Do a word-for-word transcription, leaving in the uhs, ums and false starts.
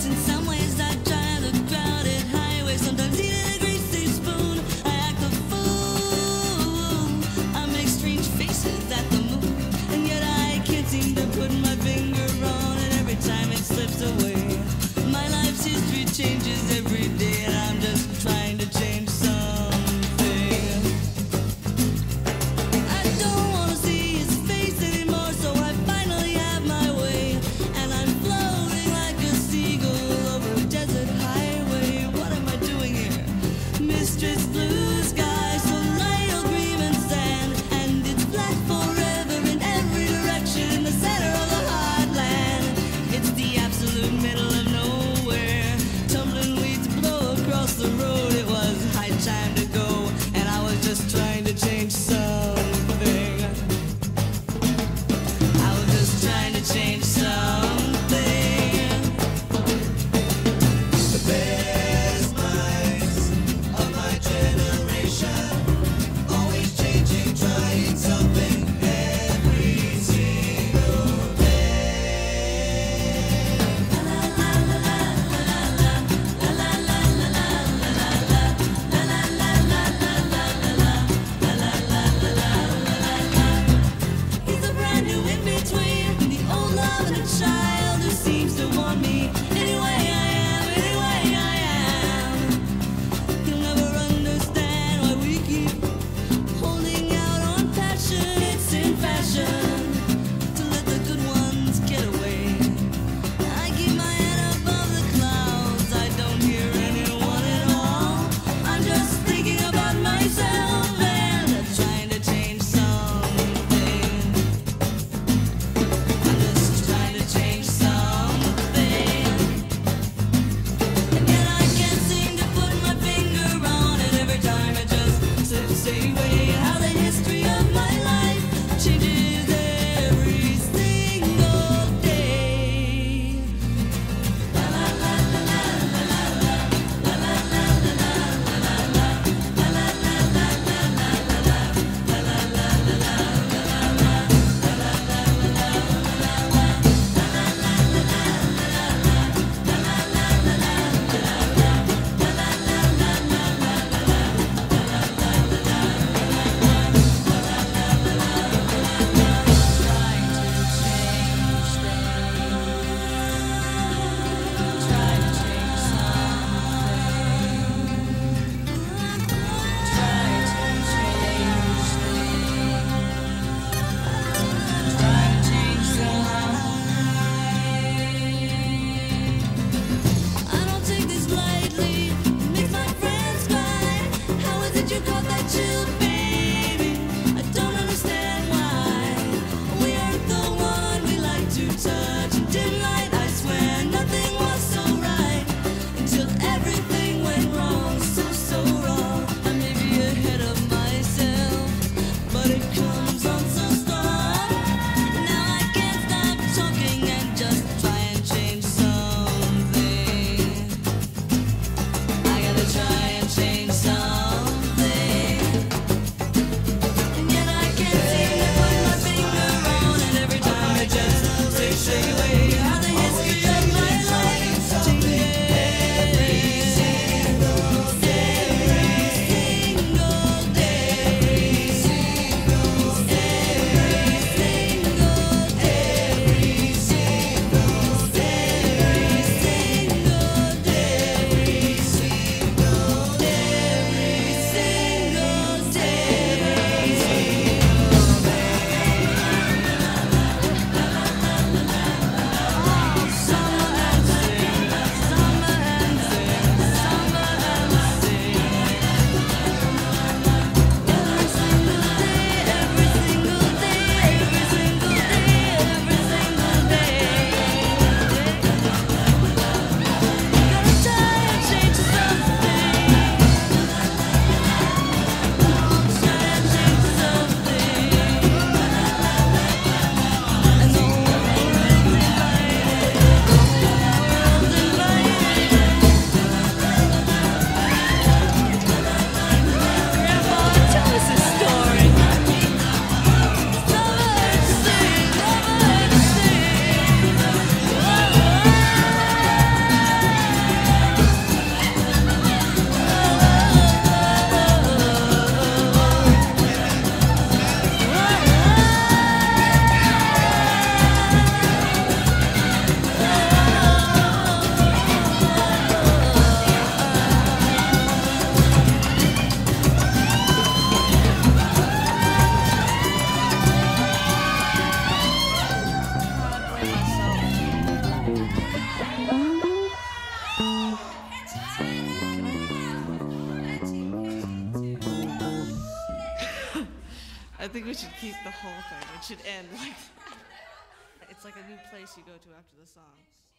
In some ways I drive the crowded highway, sometimes eating a greasy spoon. I act a fool, I make strange faces at the moon, and yet I can't seem to put my finger on it. Every time it slips away, my life's history changes every day, and I'm just trying to change something. I don't want to see his face anymore, so I finally have my way, and I'm floating like a seagull over a desert highway. What am I doing here? Mistress blue sky, so light or green and sand, and it's black forever in every direction in the center of the heartland. It's the absolute middle of nowhere, tumbling we I think we should keep the whole thing. It should end like that. It's like a new place you go to after the song.